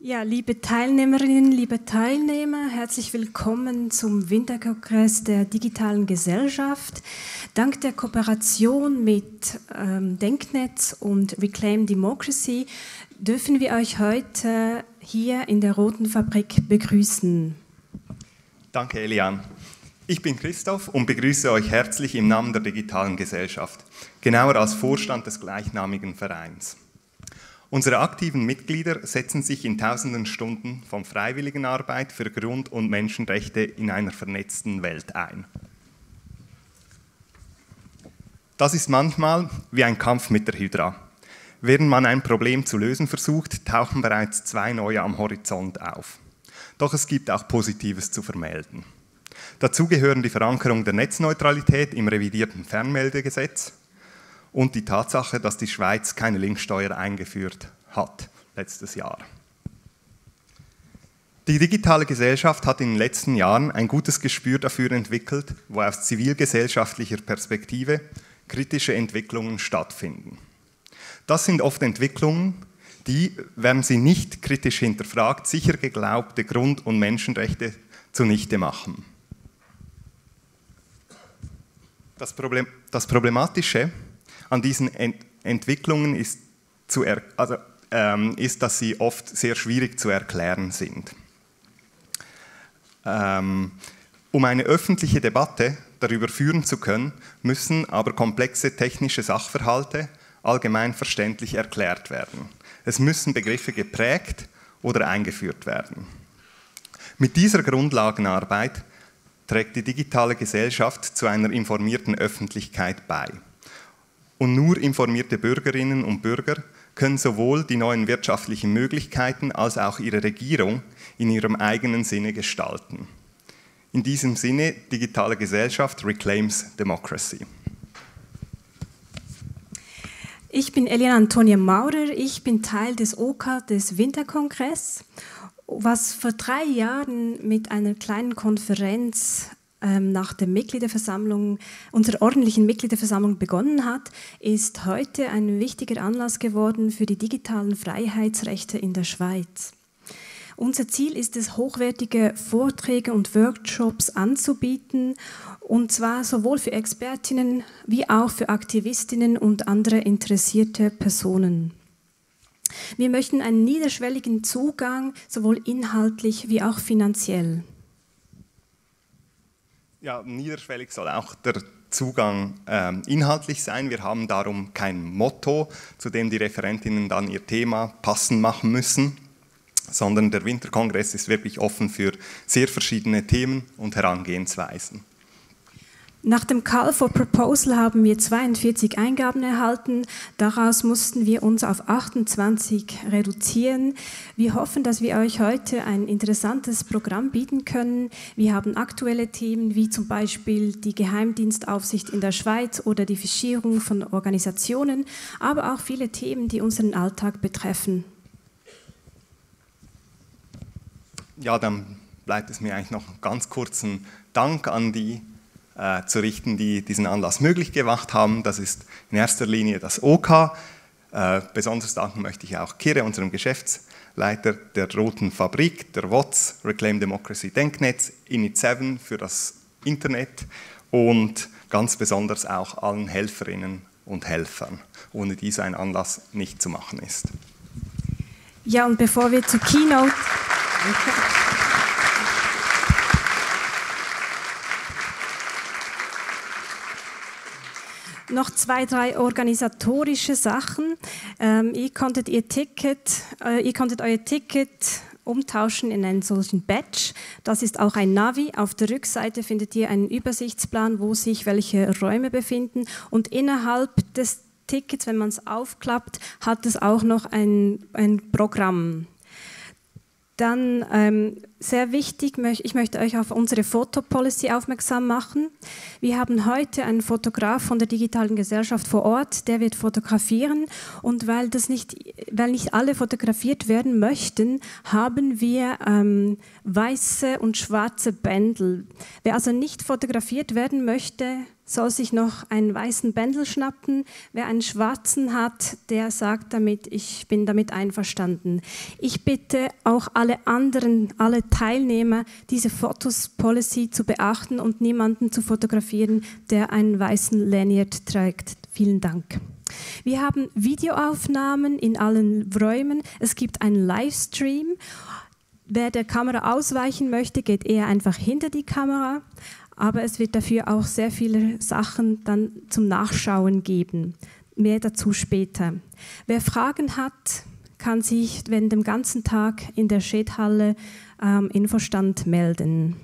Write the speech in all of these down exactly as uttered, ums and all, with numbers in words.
Ja, liebe Teilnehmerinnen, liebe Teilnehmer, herzlich willkommen zum Winterkongress der digitalen Gesellschaft. Dank der Kooperation mit ähm, Denknetz und Reclaim Democracy dürfen wir euch heute hier in der Roten Fabrik begrüßen. Danke, Elian. Ich bin Christoph und begrüße euch herzlich im Namen der digitalen Gesellschaft, genauer als Vorstand des gleichnamigen Vereins. Unsere aktiven Mitglieder setzen sich in tausenden Stunden von Freiwilligenarbeit für Grund- und Menschenrechte in einer vernetzten Welt ein. Das ist manchmal wie ein Kampf mit der Hydra. Während man ein Problem zu lösen versucht, tauchen bereits zwei neue am Horizont auf. Doch es gibt auch Positives zu vermelden. Dazu gehören die Verankerung der Netzneutralität im revidierten Fernmeldegesetz und die Tatsache, dass die Schweiz keine Linksteuer eingeführt hat letztes Jahr. Die digitale Gesellschaft hat in den letzten Jahren ein gutes Gespür dafür entwickelt, wo aus zivilgesellschaftlicher Perspektive kritische Entwicklungen stattfinden. Das sind oft Entwicklungen, die, werden sie nicht kritisch hinterfragt, sicher geglaubte Grund- und Menschenrechte zunichte machen. Das, Problem, das Problematische an diesen Ent Entwicklungen ist, zu er also, ähm, ist, dass sie oft sehr schwierig zu erklären sind. Ähm, um eine öffentliche Debatte darüber führen zu können, müssen aber komplexe technische Sachverhalte allgemein verständlich erklärt werden. Es müssen Begriffe geprägt oder eingeführt werden. Mit dieser Grundlagenarbeit trägt die digitale Gesellschaft zu einer informierten Öffentlichkeit bei. Und nur informierte Bürgerinnen und Bürger können sowohl die neuen wirtschaftlichen Möglichkeiten als auch ihre Regierung in ihrem eigenen Sinne gestalten. In diesem Sinne, digitale Gesellschaft reclaims democracy. Ich bin Elian Antonia Maurer, ich bin Teil des O K des Winterkongress, was vor drei Jahren mit einer kleinen Konferenz nach der Mitgliederversammlung, unserer ordentlichen Mitgliederversammlung begonnen hat, ist heute ein wichtiger Anlass geworden für die digitalen Freiheitsrechte in der Schweiz. Unser Ziel ist es, hochwertige Vorträge und Workshops anzubieten, und zwar sowohl für Expertinnen wie auch für Aktivistinnen und andere interessierte Personen. Wir möchten einen niederschwelligen Zugang, sowohl inhaltlich wie auch finanziell. Ja, niederschwellig soll auch der Zugang ähm, inhaltlich sein. Wir haben darum kein Motto, zu dem die Referentinnen dann ihr Thema passend machen müssen, sondern der Winterkongress ist wirklich offen für sehr verschiedene Themen und Herangehensweisen. Nach dem Call for Proposal haben wir zweiundvierzig Eingaben erhalten. Daraus mussten wir uns auf achtundzwanzig reduzieren. Wir hoffen, dass wir euch heute ein interessantes Programm bieten können. Wir haben aktuelle Themen wie zum Beispiel die Geheimdienstaufsicht in der Schweiz oder die Fischierung von Organisationen, aber auch viele Themen, die unseren Alltag betreffen. Ja, dann bleibt es mir eigentlich noch einen ganz kurzen Dank an die Äh, zu richten, die diesen Anlass möglich gemacht haben. Das ist in erster Linie das O K. Äh, besonders danken möchte ich auch Kire, unserem Geschäftsleiter der Roten Fabrik, der W O Z, Reclaim Democracy Denknetz, Init sieben für das Internet und ganz besonders auch allen Helferinnen und Helfern, ohne die so ein Anlass nicht zu machen ist. Ja, und bevor wir zur Keynote... Noch zwei, drei organisatorische Sachen. Ähm, ihr, konntet ihr, Ticket, äh, ihr konntet euer Ticket umtauschen in einen solchen Badge. Das ist auch ein Navi. Auf der Rückseite findet ihr einen Übersichtsplan, wo sich welche Räume befinden. Und innerhalb des Tickets, wenn man es aufklappt, hat es auch noch ein, ein Programm. Dann ähm, sehr wichtig, ich möchte euch auf unsere Fotopolicy aufmerksam machen. Wir haben heute einen Fotograf von der digitalen Gesellschaft vor Ort, der wird fotografieren, und weil, das nicht, weil nicht alle fotografiert werden möchten, haben wir ähm, weiße und schwarze Bändel. Wer also nicht fotografiert werden möchte, soll sich noch einen weißen Bändel schnappen. Wer einen schwarzen hat, der sagt damit, ich bin damit einverstanden. Ich bitte auch alle anderen, alle Teilnehmer, diese Fotos-Policy zu beachten und niemanden zu fotografieren, der einen weißen Lanyard trägt. Vielen Dank. Wir haben Videoaufnahmen in allen Räumen. Es gibt einen Livestream. Wer der Kamera ausweichen möchte, geht eher einfach hinter die Kamera. Aber es wird dafür auch sehr viele Sachen dann zum Nachschauen geben. Mehr dazu später. Wer Fragen hat, kann sich während dem ganzen Tag in der Schädhalle am ähm, Infostand melden.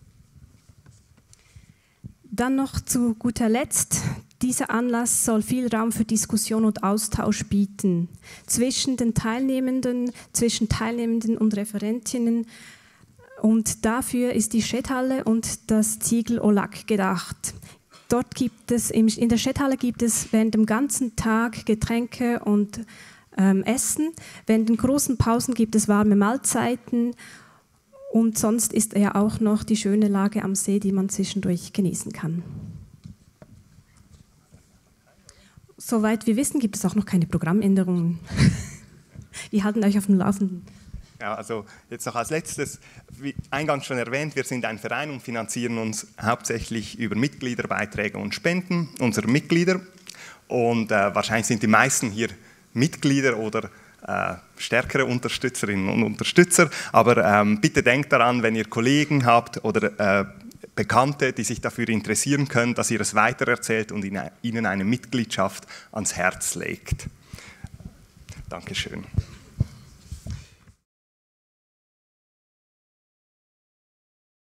Dann noch zu guter Letzt. Dieser Anlass soll viel Raum für Diskussion und Austausch bieten zwischen den Teilnehmenden, zwischen Teilnehmenden und Referentinnen. Und dafür ist die Schädhalle und das Ziegel Olac gedacht. Dort gibt es, in der Schädhalle gibt es während dem ganzen Tag Getränke und ähm, Essen. Während den großen Pausen gibt es warme Mahlzeiten. Und sonst ist ja auch noch die schöne Lage am See, die man zwischendurch genießen kann. Soweit wir wissen, gibt es auch noch keine Programmänderungen. Wir halten euch auf dem Laufenden. Ja, also jetzt noch als letztes, wie eingangs schon erwähnt, wir sind ein Verein und finanzieren uns hauptsächlich über Mitgliederbeiträge und Spenden unserer Mitglieder. Und äh, wahrscheinlich sind die meisten hier Mitglieder oder äh, stärkere Unterstützerinnen und Unterstützer. Aber ähm, bitte denkt daran, wenn ihr Kollegen habt oder äh, Bekannte, die sich dafür interessieren können, dass ihr es weitererzählt und ihnen eine Mitgliedschaft ans Herz legt. Dankeschön.